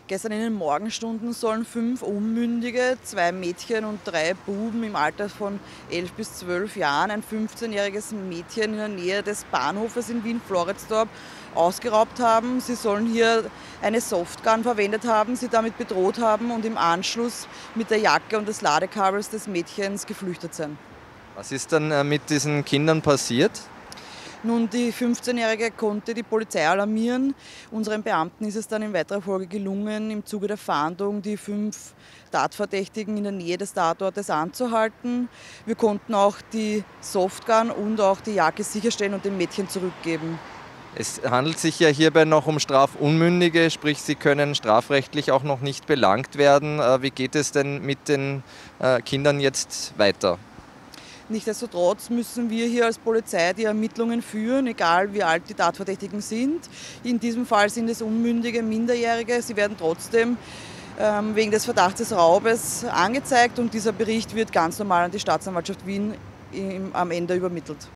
Gestern in den Morgenstunden sollen 5 Unmündige, 2 Mädchen und 3 Buben im Alter von 11 bis 12 Jahren, ein 15-jähriges Mädchen in der Nähe des Bahnhofes in Wien-Floridsdorf ausgeraubt haben. Sie sollen hier eine Softgun verwendet haben, sie damit bedroht haben und im Anschluss mit der Jacke und des Ladekabels des Mädchens geflüchtet sein. Was ist dann mit diesen Kindern passiert? Nun, die 15-Jährige konnte die Polizei alarmieren. Unseren Beamten ist es dann in weiterer Folge gelungen, im Zuge der Fahndung die 5 Tatverdächtigen in der Nähe des Tatortes anzuhalten. Wir konnten auch die Softgun und auch die Jacke sicherstellen und dem Mädchen zurückgeben. Es handelt sich ja hierbei noch um Strafunmündige, sprich sie können strafrechtlich auch noch nicht belangt werden. Wie geht es denn mit den Kindern jetzt weiter? Nichtsdestotrotz müssen wir hier als Polizei die Ermittlungen führen, egal wie alt die Tatverdächtigen sind. In diesem Fall sind es unmündige Minderjährige. Sie werden trotzdem wegen des Verdachts des Raubes angezeigt und dieser Bericht wird ganz normal an die Staatsanwaltschaft Wien am Ende übermittelt.